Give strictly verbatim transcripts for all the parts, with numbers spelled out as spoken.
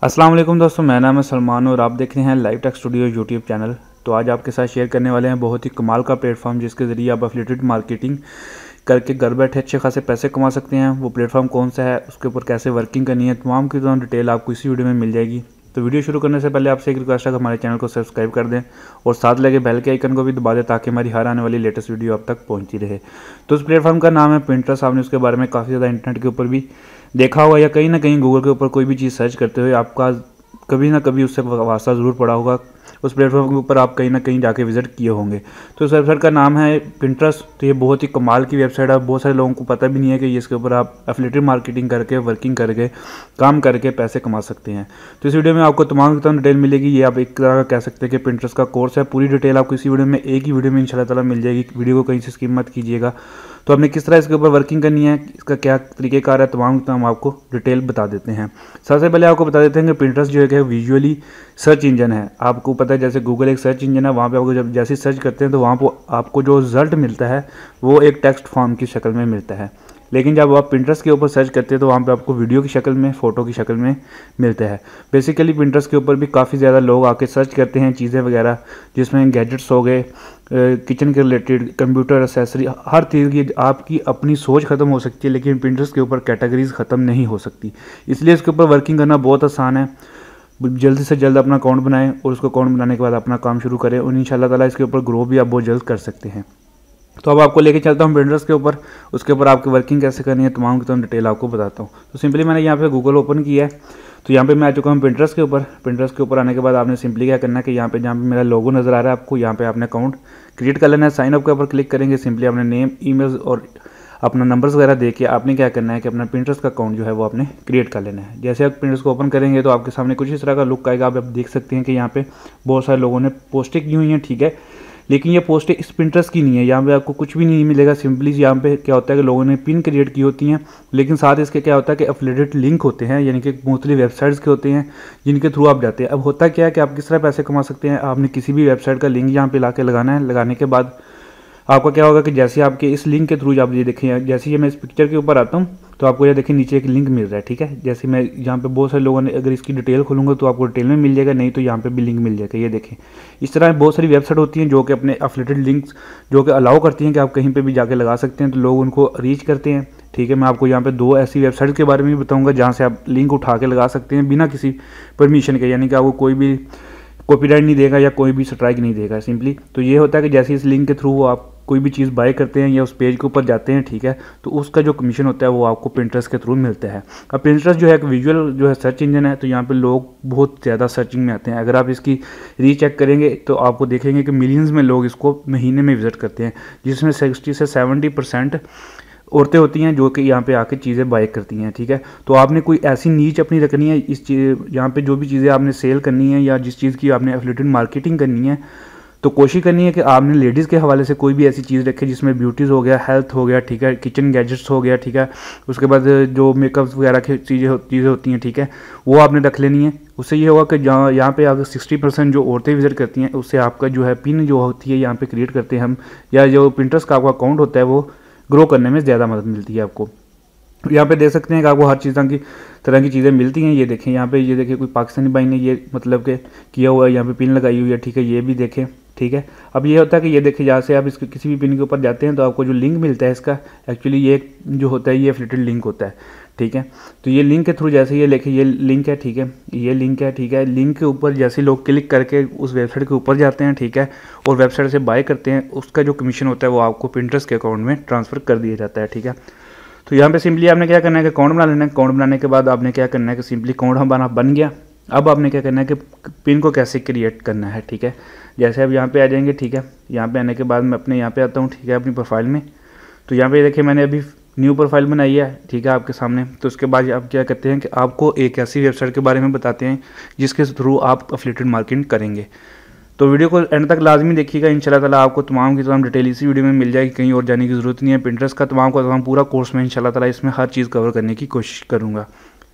अस्सलाम वालेकुम दोस्तों, मेरा नाम है सलमान और आप देख रहे हैं live tech studio YouTube channel. तो आज आपके साथ शेयर करने वाले हैं बहुत ही कमाल का प्लेटफॉर्म जिसके ज़रिए आप एफिलिएटेड मार्केटिंग करके घर बैठे अच्छे खासे पैसे कमा सकते हैं। वो प्लेटफॉर्म कौन सा है, उसके ऊपर कैसे वर्किंग करनी है, तमाम की तमाम डिटेल आपको इसी वीडियो में मिल जाएगी। तो वीडियो शुरू करने से पहले आपसे एक रिक्वेस्ट है कि हमारे चैनल को सब्सक्राइब कर दें और साथ लगे बेल के आइकन को भी दबा दें ताकि हमारी हर आने वाली लेटेस्ट वीडियो आप तक पहुंचती रहे। तो उस प्लेटफॉर्म का नाम है पिंटरेस्ट। आपने उसके बारे में काफ़ी ज़्यादा इंटरनेट के ऊपर भी देखा होगा या कहीं ना कहीं गूगल के ऊपर कोई भी चीज़ सर्च करते हुए आपका कभी ना कभी उससे वास्ता ज़रूर पड़ा होगा। उस प्लेटफॉर्म के ऊपर आप कहीं ना कहीं जाके विजिट किए होंगे। तो इस वेबसाइट का नाम है पिंटरेस्ट। तो ये बहुत ही कमाल की वेबसाइट है। बहुत सारे लोगों को पता भी नहीं है कि ये इसके ऊपर आप एफिलिएटेड मार्केटिंग करके वर्किंग करके काम करके पैसे कमा सकते हैं। तो इस वीडियो में आपको तमाम तमाम डिटेल मिलेगी। ये आप एक तरह का कह सकते हैं कि पिंटरेस्ट का कोर्स है। पूरी डिटेल आपको इसी वीडियो में एक ही वीडियो में इंशाल्लाह ताला मिल जाएगी। वीडियो को कहीं से स्किप मत कीजिएगा। तो आपने किस तरह इसके ऊपर वर्किंग करनी है, इसका क्या तरीक़ेकार है, तमाम तमाम आपको डिटेल बता देते हैं। सबसे पहले आपको बता देते हैं कि पिंटरेस्ट जो है कि विजुअली सर्च इंजन है। आपको पता है जैसे गूगल एक सर्च इंजन है, वहाँ पे आपको जब जैसे सर्च करते हैं तो वहाँ पर आपको जो रिजल्ट मिलता है वो एक टेक्स्ट फॉर्म की शक्ल में मिलता है। लेकिन जब आप पिंटरेस्ट के ऊपर सर्च करते हैं तो वहाँ पे आपको वीडियो की शक्ल में, फ़ोटो की शक्ल में मिलता है। बेसिकली पिंटरेस्ट के ऊपर भी काफ़ी ज़्यादा लोग आके सर्च करते हैं चीज़ें वगैरह, जिसमें गैजेट्स हो गए, किचन के रिलेटेड, कंप्यूटर एसेसरी, हर चीज़ की आपकी अपनी सोच ख़त्म हो सकती है लेकिन पिंटरेस्ट के ऊपर कैटेगरीज ख़त्म नहीं हो सकती। इसलिए इसके ऊपर वर्किंग करना बहुत आसान है। जल्दी से जल्द अपना अकाउंट बनाएं और उसको अकाउंट बनाने के बाद अपना काम शुरू करें और इंशाल्लाह ताला इसके ऊपर ग्रो भी आप बहुत जल्द कर सकते हैं। तो अब आपको लेके चलता हूँ पिंटरेस्ट के ऊपर, उसके ऊपर आपकी वर्किंग कैसे करनी है, तमाम की तमाम डिटेल आपको बताता हूँ। तो सिंपली मैंने यहाँ पे गूगल ओपन किया है। तो यहाँ पे मैं आ चुका हूँ पिंटरेस्ट के ऊपर। पिंटरेस्ट के ऊपर आने के बाद आपने सिंपली क्या करना है कि यहाँ पे जहाँ पे मेरा लोगो नज़र आ रहा है आपको, यहाँ पे आपने अकाउंट क्रिएट कर लेना है। साइन अप के ऊपर क्लिक करेंगे। सिंपली अपने नेम, ईमेल और अपना नंबर्स वगैरह दे के आपने क्या करना है कि अपना पिंटरेस्ट का अकाउंट जो है वो आपने क्रिएट कर लेना है। जैसे आप पिंटरेस्ट को ओपन करेंगे तो आपके सामने कुछ इस तरह का लुक आएगा। आप देख सकते हैं कि यहाँ पे बहुत सारे लोगों ने पोस्टें की हुई हैं, ठीक है, लेकिन ये पोस्टें इस पिंटरेस्ट की नहीं है। यहाँ पे आपको कुछ भी नहीं मिलेगा। सिंपली यहाँ पे क्या होता है कि लोगों ने पिन क्रिएट की होती हैं, लेकिन साथ इसके क्या होता है कि एफिलिएटेड लिंक होते हैं, यानी कि मुख्तलिफ वेबसाइट्स के होते हैं जिनके थ्रू आप जाते हैं। अब होता क्या है कि आप किस तरह पैसे कमा सकते हैं। आपने किसी भी वेबसाइट का लिंक यहाँ पे ला के लगाना है। लगाने के बाद आपका क्या होगा कि जैसे आपके इस लिंक के थ्रू आप ये देखें, जैसे ये मैं इस पिक्चर के ऊपर आता हूँ तो आपको ये देखें नीचे एक लिंक मिल रहा है, ठीक है। जैसे मैं यहाँ पे बहुत सारे लोगों ने अगर इसकी डिटेल खोलूँगा तो आपको डिटेल में मिल जाएगा, नहीं तो यहाँ पे भी लिंक मिल जाएगा। ये देखें, इस तरह बहुत सारी वेबसाइट होती हैं जो कि अपने एफिलिएटेड लिंक्स जो कि अलाउ करती हैं कि आप कहीं पर भी जाके लगा सकते हैं, तो लोग उनको रीच करते हैं, ठीक है। मैं आपको यहाँ पे दो ऐसी वेबसाइट के बारे में भी बताऊँगा जहाँ से आप लिंक उठा के लगा सकते हैं बिना किसी परमिशन के, यानी कि आपको कोई भी कॉपीराइट नहीं देगा या कोई भी स्ट्राइक नहीं देगा सिंपली। तो ये होता है कि जैसे इस लिंक के थ्रू वो आप कोई भी चीज़ बाय करते हैं या उस पेज के ऊपर जाते हैं, ठीक है, तो उसका जो कमीशन होता है वो आपको पिंटरेस्ट के थ्रू मिलता है। अब पिंटरेस्ट जो है एक विजुअल जो है सर्च इंजन है, तो यहाँ पे लोग बहुत ज़्यादा सर्चिंग में आते हैं। अगर आप इसकी रीचेक करेंगे तो आपको देखेंगे कि मिलियंस में लोग इसको महीने में विजिट करते हैं, जिसमें सिक्सटी से सेवेंटी परसेंट औरतें होती हैं जो कि यहाँ पे आके चीज़ें बाय करती हैं, ठीक है। तो आपने कोई ऐसी नीच अपनी रखनी है इस चीज़, यहाँ पे जो भी चीज़ें आपने सेल करनी है या जिस चीज़ की आपने एफिलिएटेड मार्केटिंग करनी है, तो कोशिश करनी है कि आपने लेडीज़ के हवाले से कोई भी ऐसी चीज़ रखे जिसमें ब्यूटीज़ हो गया, हेल्थ हो गया, ठीक है, किचन गैजेट्स हो गया, ठीक है, उसके बाद जो मेकअप वगैरह की चीज़ें चीज़ें होती हैं, ठीक है, वो आपने रख लेनी है। उससे ये होगा कि जहाँ यहाँ पे अगर सिक्सटी परसेंट जो औरतें विजिट करती हैं उससे आपका जो है पिन जो होती है यहाँ पे क्रिएट करते हैं हम, या जो पिंटरेस्ट का आपका अकाउंट होता है वो ग्रो करने में ज़्यादा मदद मिलती है आपको। यहाँ पे देख सकते हैं कि आपको हर चीज़ की तरह की चीज़ें मिलती हैं। ये देखें यहाँ पे, ये देखिए कोई पाकिस्तानी भाई ने ये मतलब के किया हुआ है, यहाँ पे पिन लगाई हुई है, ठीक है, ये भी देखें, ठीक है। अब ये होता है कि ये देखिए जहाँ से आप इसके किसी भी पिन के ऊपर जाते हैं तो आपको जो लिंक मिलता है इसका, एक्चुअली ये जो होता है ये एफिलिएटेड लिंक होता है, ठीक है। तो ये लिंक के थ्रू जैसे ये लिखे ये लिंक है, ठीक है, ये लिंक है, ठीक है, लिंक के ऊपर जैसे लोग क्लिक करके उस वेबसाइट के ऊपर जाते हैं, ठीक है, और वेबसाइट से बाय करते हैं, उसका जो कमीशन होता है वो आपको पिंटरेस्ट के अकाउंट में ट्रांसफ़र कर दिया जाता है, ठीक है। तो यहाँ पे सिंपली आपने क्या करना है कि अकाउंट बना लेना है। अकाउंट बनाने के बाद आपने क्या करना है कि सिंपली अकाउंट हमारा बन गया। अब आपने क्या करना है कि पिन को कैसे क्रिएट करना है, ठीक है। जैसे अब यहाँ पे आ जाएंगे, ठीक है, यहाँ पे आने के बाद मैं अपने यहाँ पे आता हूँ, ठीक है, अपनी प्रोफाइल में। तो यहाँ पे देखिए मैंने अभी न्यू प्रोफाइल बनाई है, ठीक है, आपके सामने। तो उसके बाद आप क्या करते हैं कि आपको एक ऐसी वेबसाइट के बारे में बताते हैं जिसके थ्रू आप एफिलिएटेड मार्केटिंग करेंगे। तो वीडियो को एंड तक लाजमी देखिएगा, इंशाल्लाह ताला आपको तमाम की तमाम डिटेल इसी वीडियो में मिल जाएगी, कहीं और जाने की ज़रूरत नहीं है। पिंटरेस्ट का तमाम का तमाम पूरा कोर्स में इंशाल्लाह ताला इसमें हर चीज़ कवर करने की कोशिश करूँगा।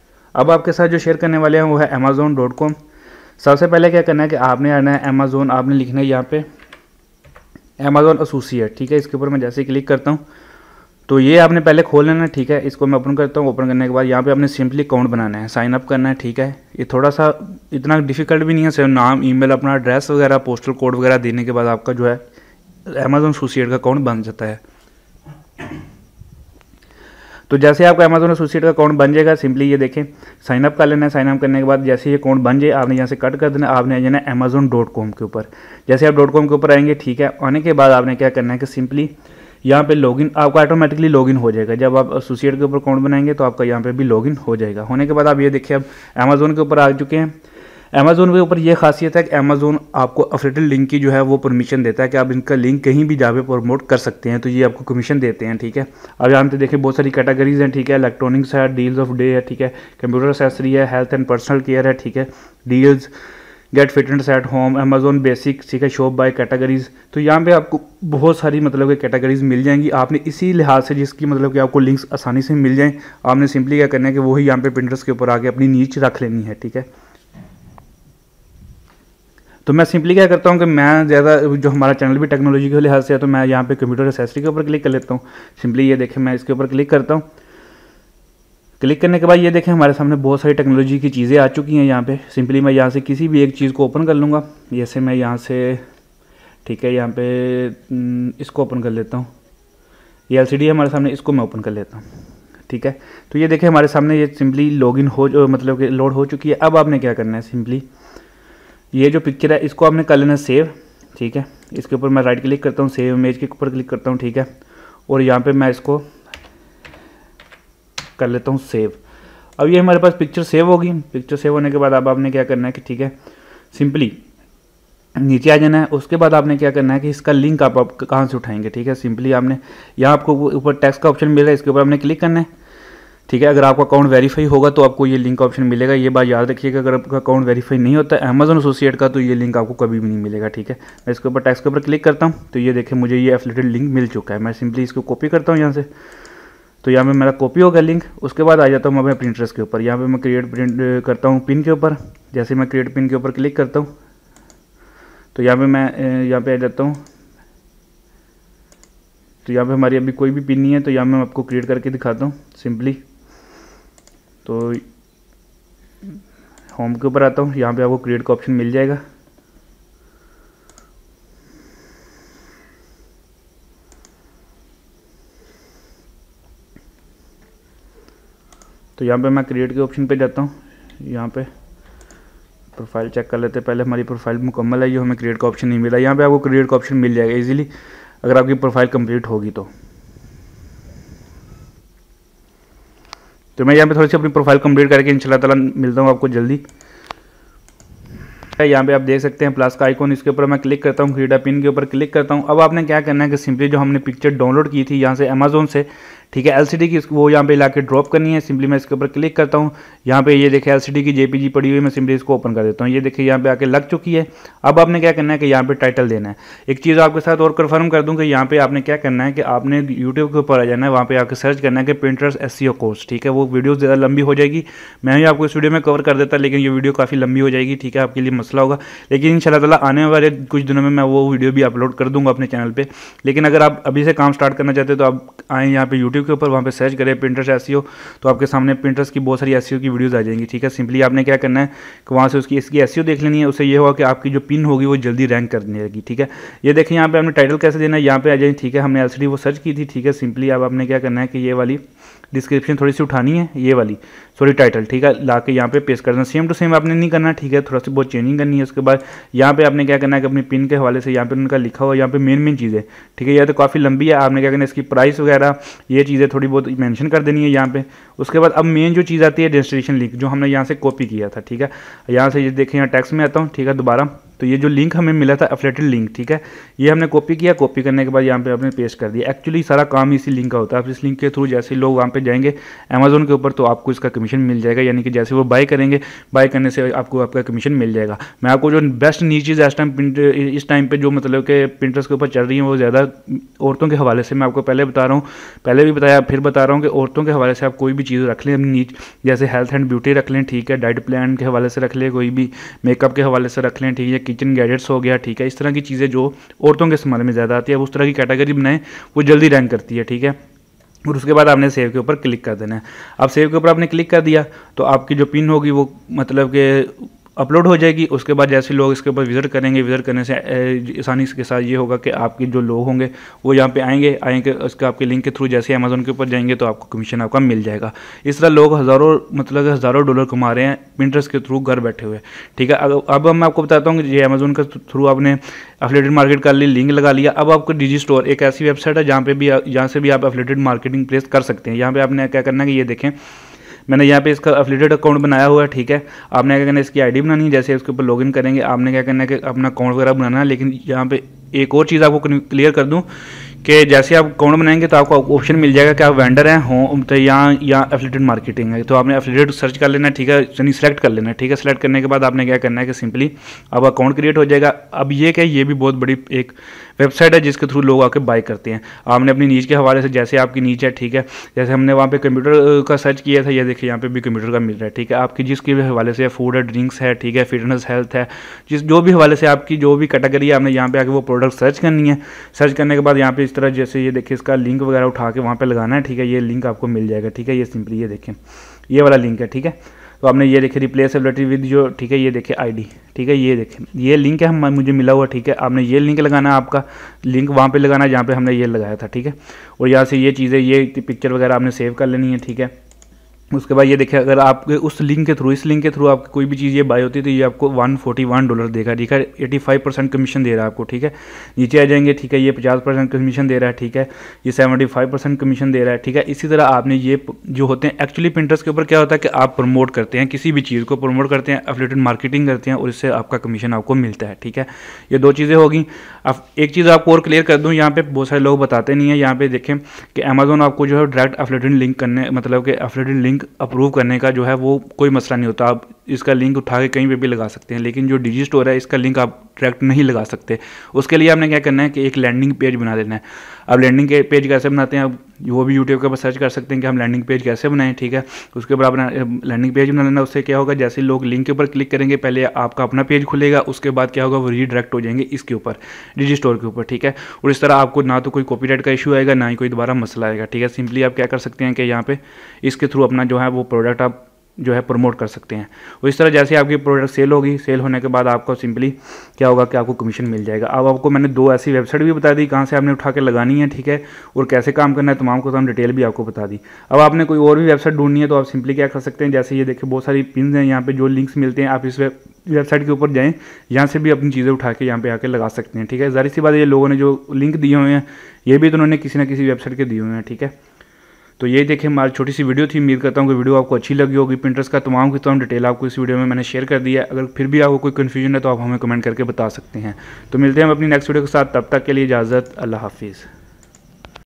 अब आपके साथ जो शेयर करने वाले हैं वो है अमेज़ोन डॉट कॉम। सबसे पहले क्या करना है कि आपने आना है अमेज़ोन, आपने लिखना है यहाँ पे अमेज़ोन एसोसिएट, ठीक है। इसके ऊपर मैं जैसे क्लिक करता हूँ तो ये आपने पहले खोल लेना है, ठीक है। इसको मैं ओपन करता हूँ। ओपन करने के बाद यहाँ पे आपने सिंपली अकाउंट बनाना है, साइन अप करना है, ठीक है। ये थोड़ा सा इतना डिफिकल्ट भी नहीं है, सिर्फ नाम, ईमेल, अपना एड्रेस वगैरह, पोस्टल कोड वगैरह देने के बाद आपका जो है अमेजोन एसोसिएट का अकाउंट बन जाता है। तो जैसे आपका अमेजोन एसोसिएट का अकाउंट बन जाएगा, सिंपली ये देखें साइन अप कर लेना है। साइन अप करने के बाद जैसे ये अकाउंट बन जाए, आपने यहाँ से कट कर देना, आपने आ जाना अमेजोन डॉट कॉम के ऊपर। जैसे आप डॉट कॉम के ऊपर आएंगे, ठीक है, आने के बाद आपने क्या करना है कि सिंपली यहाँ पे लॉगिन आपका ऑटोमेटिकली लॉगिन हो जाएगा। जब आप एसोसिएट के ऊपर अकाउंट बनाएंगे तो आपका यहाँ पे भी लॉगिन हो जाएगा। होने के बाद आप ये देखिए अब अमेजोन के ऊपर आ चुके हैं। अमेजोन के ऊपर ये खासियत है कि अमेजोन आपको अफिलिएट लिंक की जो है वो परमिशन देता है कि आप इनका लिंक कहीं भी जाके प्रमोट कर सकते हैं, तो ये आपको कमीशन देते हैं, ठीक है। अब यहाँ पे देखिए बहुत सारी कैटेगरीज हैं, ठीक है। इलेक्ट्रॉनिक्स है, डील्स ऑफ डे है, ठीक है। कंप्यूटर एक्सेसरी है, हेल्थ एंड पर्सनल केयर है, ठीक है। Deals, get fitness at home, Amazon basic, ठीक है। शॉप बाय कैटेगरीज, तो यहाँ पे आपको बहुत सारी मतलब कि कैटेगरीज मिल जाएंगी। आपने इसी लिहाज से जिसकी मतलब कि आपको लिंक्स आसानी से मिल जाएं, आपने सिंपली क्या करना है कि वही यहाँ पे पिंटरेस्ट के ऊपर आके अपनी नीच रख लेनी है, ठीक है। तो मैं सिंपली क्या करता हूँ कि मैं ज़्यादा जो हमारा चैनल भी टेक्नोलॉजी के लिहाज से है, तो मैं यहाँ पे कंप्यूटर एक्सेसरी के ऊपर क्लिक कर लेता हूँ। सिंपली ये देखें, मैं इसके ऊपर क्लिक करता हूँ। क्लिक करने के बाद ये देखें हमारे सामने बहुत सारी टेक्नोलॉजी की चीज़ें आ चुकी हैं यहाँ पे। सिंपली मैं यहाँ से किसी भी एक चीज़ को ओपन कर लूँगा। जैसे मैं यहाँ से, ठीक है, यहाँ पे इसको ओपन कर लेता हूँ। ये एलसीडी है हमारे सामने, इसको मैं ओपन कर लेता हूँ, ठीक है। तो ये देखें हमारे सामने ये सिंपली लॉगिन हो मतलब कि लोड हो चुकी है। अब आपने क्या करना है, सिंपली ये जो पिक्चर है इसको आपने कर लेना सेव, ठीक है। इसके ऊपर मैं राइट क्लिक करता हूँ, सेव इमेज के ऊपर क्लिक करता हूँ, ठीक है। और यहाँ पे मैं इसको कर लेता हूँ सेव। अब ये हमारे पास पिक्चर सेव होगी। पिक्चर सेव होने के बाद अब आपने क्या करना है कि ठीक है, सिंपली नीचे आ जाना है। उसके बाद आपने क्या करना है कि इसका लिंक आप, आप कहाँ से उठाएंगे, ठीक है। सिंपली आपने यहाँ आपको ऊपर टैक्स का ऑप्शन मिल रहा है, इसके ऊपर आपने क्लिक करना है, ठीक है। अगर आपका अकाउंट वेरीफाई होगा तो आपको ये लिंक ऑप्शन मिलेगा। ये बात याद रखिएगा, अगर आपका अकाउंट वेरीफाई नहीं होता है अमेजोन एसोसिएट का, तो ये लिंक आपको कभी भी नहीं मिलेगा, ठीक है। मैं इसके ऊपर टैक्स के ऊपर क्लिक करता हूँ, तो ये देखिए मुझे ये एफिलिएटेड लिंक मिल चुका है। मैं सिंपली इसको कॉपी करता हूँ यहाँ से, तो यहाँ पे मेरा कॉपी होगा लिंक। उसके बाद आ जाता हूँ मैं अपने प्रिंटर्स के ऊपर। यहाँ पे मैं क्रिएट प्रिंट करता हूँ पिन के ऊपर। जैसे मैं क्रिएट पिन के ऊपर क्लिक करता हूँ, तो यहाँ पे मैं यहाँ पे आ जाता हूँ। तो यहाँ पे हमारी अभी कोई भी पिन नहीं है, तो यहाँ मैं आपको क्रिएट करके दिखाता हूँ सिंपली। तो होम के ऊपर आता हूँ, यहाँ पे आपको क्रिएट का ऑप्शन मिल जाएगा। तो यहाँ पे मैं क्रिएट के ऑप्शन पे जाता हूँ। यहाँ पे प्रोफाइल चेक कर लेते हैं पहले, हमारी प्रोफाइल मुकम्मल है, ये हमें क्रिएट का ऑप्शन नहीं मिला। यहाँ पे आपको क्रिएट का ऑप्शन मिल जाएगा इजीली, अगर आपकी प्रोफाइल कंप्लीट होगी तो। तो मैं यहाँ पे थोड़ी सी अपनी प्रोफाइल कंप्लीट करके इंशाल्लाह ताला मिलता हूँ आपको जल्दी। यहाँ पे आप देख सकते हैं प्लस का आइकॉन, इसके ऊपर मैं क्लिक करता हूँ, क्रिएट पिन के ऊपर क्लिक करता हूँ। अब आपने क्या करना है कि सिंपली जो हमने पिक्चर डाउनलोड की थी यहाँ से अमेजोन से, ठीक है, एलसीडी की, वो यहाँ पे लाके ड्रॉप करनी है। सिंपली मैं इसके ऊपर क्लिक करता हूँ। यहाँ पे ये देखिए एलसीडी की जेपीजी पड़ी हुई है, मैं सिंपली इसको ओपन कर देता हूँ। ये देखिए यहाँ पे आके लग चुकी है। अब आपने क्या करना है कि यहाँ पे टाइटल देना है। एक चीज़ आपके साथ और कन्फर्म कर दूँ कि यहाँ पे आपने क्या करना है कि आपने यूट्यूब के ऊपर आ जाना है, वहाँ पे आके सर्च करना है कि पिंटरेस्ट एसईओ कोर्स, ठीक है। वो वीडियो ज़्यादा लंबी हो जाएगी, मैं भी आपको इस वीडियो में कवर कर देता, लेकिन ये वीडियो काफ़ी लंबी हो जाएगी, ठीक है, आपके लिए मसला होगा। लेकिन इंशाल्लाह ताला आने वाले कुछ दिनों में मैं वो वीडियो भी अपलोड कर दूंगा अपने चैनल पे। लेकिन अगर आप अभी से काम स्टार्ट करना चाहते हैं तो आप आएँ यहाँ पे यूट्यूब के ऊपर, वहाँ पे सर्च करें पिंटरेस्ट एसईओ, तो आपके सामने पिंटरेस्ट की बहुत सारी एसईओ की वीडियोस आ जाएंगी, ठीक है। सिंपली आपने क्या करना है कि वहाँ से उसकी इसकी एसईओ देख लेनी है। उससे ये होगा कि आपकी जो पिन होगी वो जल्दी रैंक करने लगेगी, ठीक है। ये देखिए यहाँ पे आपने टाइटल कैसे देना है, यहाँ पे आ जाए, ठीक है। हमने एलसीडी वो सर्च की थी, ठीक है। सिंपली अब आपने क्या करना है कि ये वाली डिस्क्रिप्शन थोड़ी सी उठानी है, ये वाली सॉरी टाइटल, ठीक है, ला के यहाँ पे पेस्ट करना। सेम टू सेम आपने नहीं करना, ठीक है, थोड़ा सी बहुत चेंजिंग करनी है। उसके बाद यहाँ पे आपने क्या करना है कि अपनी पिन के हवाले से यहाँ पे उनका लिखा हुआ यहाँ पे मेन मेन चीज़ें, ठीक है। यह तो काफ़ी लंबी है, आपने क्या करना है इसकी प्राइस वगैरह ये चीज़ें थोड़ी बहुत मेंशन कर देनी है यहाँ पे। उसके बाद अब मेन जो चीज़ आती है डेस्टिनेशन लिंक, जो हमने यहाँ से कॉपी किया था, ठीक है। यहाँ से ये देखें, यहाँ टेक्स्ट में आता हूँ, ठीक है, दोबारा। तो ये जो लिंक हमें मिला था एफिलिएटेड लिंक, ठीक है, ये हमने कॉपी किया। कॉपी करने के बाद यहाँ पे आपने पेस्ट कर दिया। एक्चुअली सारा काम इसी लिंक का होता है। आप इस लिंक के थ्रू जैसे लोग वहाँ पे जाएंगे अमेजोन के ऊपर, तो आपको इसका कमीशन मिल जाएगा, यानी कि जैसे वो बाय करेंगे, बाय करने से आपको आपका कमीशन मिल जाएगा। मैं आपको जो बेस्ट न्यू चीज़ इस टाइम इस टाइम पे जो मतलब कि पिंटरेस्ट के ऊपर चल रही है, वो ज़्यादा औरतों के हवाले से मैं आपको पहले बता रहा हूँ, पहले भी बताया, फिर बता रहा हूँ कि औरतों के हवाले से आप कोई भी चीज़ रख लें अपनी नीच, जैसे हेल्थ एंड ब्यूटी रख लें, ठीक है, डाइट प्लान के हवाले से रख लें, कोई भी मेकअप के हवाले से रख लें, ठीक है, किचन गैजेट्स हो गया, ठीक है। इस तरह की चीज़ें जो औरतों के इस्तेमाल में ज़्यादा आती है, उस तरह की कैटेगरी बनाएं, वो जल्दी रैंक करती है, ठीक है। और उसके बाद आपने सेव के ऊपर क्लिक कर देना है। अब सेव के ऊपर आपने क्लिक कर दिया तो आपकी जो पिन होगी वो मतलब कि अपलोड हो जाएगी। उसके बाद जैसे लोग इसके ऊपर विज़िट करेंगे, विज़िट करने से आसानी के साथ ये होगा कि आपके जो लोग होंगे वो यहाँ पे आएंगे आएंगे उसके आपके लिंक के थ्रू जैसे अमेज़न के ऊपर जाएंगे तो आपको कमीशन आपका मिल जाएगा। इस तरह लोग हज़ारों मतलब हज़ारों डॉलर कमा रहे हैं पिंटरेस्ट के थ्रू घर बैठे हुए, ठीक है। अब मैं आपको बताता हूँ कि ये अमेज़न के थ्रू आपने एफिलिएटेड मार्केट कर ली, लिंक लगा लिया। अब आपको डिजी स्टोर एक ऐसी वेबसाइट है जहाँ पे भी यहाँ से भी आप एफिलिएटेड मार्केटिंग प्लेस कर सकते हैं। यहाँ पे आपने क्या करना है कि ये देखें, मैंने यहाँ पे इसका एफिलिएटेड अकाउंट बनाया हुआ है, ठीक है। आपने क्या करना है, इसकी आईडी बनानी है। जैसे इसके ऊपर लॉगिन करेंगे आपने क्या करना है कि अपना अकाउंट वगैरह बनाना है। लेकिन यहाँ पे एक और चीज़ आपको क्लियर कर दूँ कि जैसे आप अकाउंट बनाएंगे तो आपको ऑप्शन मिल जाएगा कि आप वेंडर हैं हो तो यहाँ या एफिलिएटेड मार्केटिंग है, तो आपने एफिलिएटेड सर्च कर लेना है, ठीक है, यानी सेलेक्ट कर लेना है, ठीक है। सेलेक्ट करने के बाद आपने क्या करना है कि सिंपली अब अकाउंट क्रिएट हो जाएगा। अब ये क्या, ये भी बहुत बड़ी एक वेबसाइट है जिसके थ्रू लोग आके बाय करते हैं। आपने अपनी नीच के हवाले से, जैसे आपकी नीच है, ठीक है, जैसे हमने वहाँ पे कंप्यूटर का सर्च किया था, ये देखिए यहाँ पे भी कंप्यूटर का मिल रहा है, ठीक है। आपकी जिसके भी हवाले से फूड है, ड्रिंक्स है, ठीक है, फिटनेस हेल्थ है, जिस जो भी हवाले से आपकी जो भी कैटेगरी है आपने यहाँ पे आके वो प्रोडक्ट सर्च करनी है। सर्च करने के बाद यहाँ पे इस तरह जैसे ये देखिए इसका लिंक वगैरह उठा के वहाँ पे लगाना है, ठीक है। ये लिंक आपको मिल जाएगा, ठीक है। ये सिंपली ये देखें ये वाला लिंक है, ठीक है। तो आपने ये देखिए रिप्लेसेबिलिटी विद जो, ठीक है, ये देखिए आईडी, ठीक है, ये देखें ये लिंक है हम मुझे मिला हुआ, ठीक है। आपने ये लिंक लगाना है, आपका लिंक वहाँ पे लगाना है जहाँ पे हमने ये लगाया था, ठीक है। और यहाँ से ये चीज़ें, ये पिक्चर वगैरह आपने सेव कर लेनी है, ठीक है। उसके बाद ये देखिए अगर आपके उस लिंक के थ्रू इस लिंक के थ्रू आपकी कोई भी चीज़ ये बाय होती है तो ये आपको वन फोर्टी वन डॉलर देगा, ठीक है। एटी फाइव परसेंट कमीशन दे रहा है आपको, ठीक है। नीचे आ जाएंगे, ठीक है, ये पचास परसेंट कमीशन दे रहा है, ठीक है। ये सेवेंटी फाइव परसेंट कमीशन दे रहा है, ठीक है। इसी तरह आपने ये जो होते हैं एक्चुअली पिंटरेस्ट के ऊपर क्या होता है कि आप प्रमोट करते हैं, किसी भी चीज़ को प्रमोट करते हैं, एफिलिएटेड मार्केटिंग करते हैं और इससे आपका कमीशन आपको मिलता है, ठीक है। ये दो चीज़ें होगी। अब एक चीज़ आपको और क्लियर कर दूँ, यहाँ पे बहुत सारे लोग बताते नहीं है। यहाँ पे देखें कि अमेज़न आपको जो है डायरेक्ट एफिलिएटेड लिंक करने मतलब कि एफिलिएटेड लिंक अप्रूव करने का जो है वो कोई मसला नहीं होता। आप इसका लिंक उठा के कहीं पे भी लगा सकते हैं, लेकिन जो डिजी स्टोर है इसका लिंक आप डायरेक्ट नहीं लगा सकते। उसके लिए आपने क्या करना है कि एक लैंडिंग पेज बना देना है। अब लैंडिंग के पेज कैसे बनाते हैं, अब वो भी यूट्यूब के ऊपर सर्च कर सकते हैं कि हम लैंडिंग पेज कैसे बनाएं, ठीक है। उसके बाद अपना लैंडिंग पेज बना लेना। उससे क्या होगा, जैसे लोग लिंक के ऊपर क्लिक करेंगे पहले आपका अपना पेज खुलेगा, उसके बाद क्या होगा वो रीडायरेक्ट हो जाएंगे इसके ऊपर, डिजी स्टोर के ऊपर, ठीक है। और इस तरह आपको ना तो कोई कॉपीराइट का इशू आएगा, ना ही कोई दोबारा मसला आएगा, ठीक है। सिंपली आप क्या कर सकते हैं कि यहाँ पे इसके थ्रू अपना जो है वो प्रोडक्ट आप जो है प्रमोट कर सकते हैं। और इस तरह जैसे आपकी प्रोडक्ट सेल होगी, सेल होने के बाद आपको सिंपली क्या होगा कि आपको कमीशन मिल जाएगा। अब आपको मैंने दो ऐसी वेबसाइट भी बता दी कहाँ से आपने उठा के लगानी है, ठीक है, और कैसे काम करना है, तमाम को तमाम डिटेल भी आपको बता दी। अब आपने कोई और भी वेबसाइट ढूंढनी है तो आप सिंपली क्या कर सकते हैं, जैसे ये देखिए बहुत सारी पिन हैं यहाँ पे जो लिंक्स मिलते हैं, आप इस वेबसाइट के ऊपर जाएँ, यहाँ से भी अपनी चीज़ें उठा के यहाँ पे आके लगा सकते हैं, ठीक है। ज़ाहिर सी बात है ये लोगों ने जो लिंक दिए हुए हैं ये भी तो उन्होंने किसी न किसी वेबसाइट के दिए हुए हैं, ठीक है। तो ये देखिए हमारी छोटी सी वीडियो थी। उम्मीद करता हूँ कि वीडियो आपको अच्छी लगी होगी। पिंटरेस्ट का तमाम की तमाम डिटेल आपको इस वीडियो में मैंने शेयर कर दिया है। अगर फिर भी आपको कोई कन्फ्यूजन है तो आप हमें कमेंट करके बता सकते हैं। तो मिलते हैं हम अपनी नेक्स्ट वीडियो के साथ, तब तक के लिए इजाज़त, अल्लाह हाफिज़।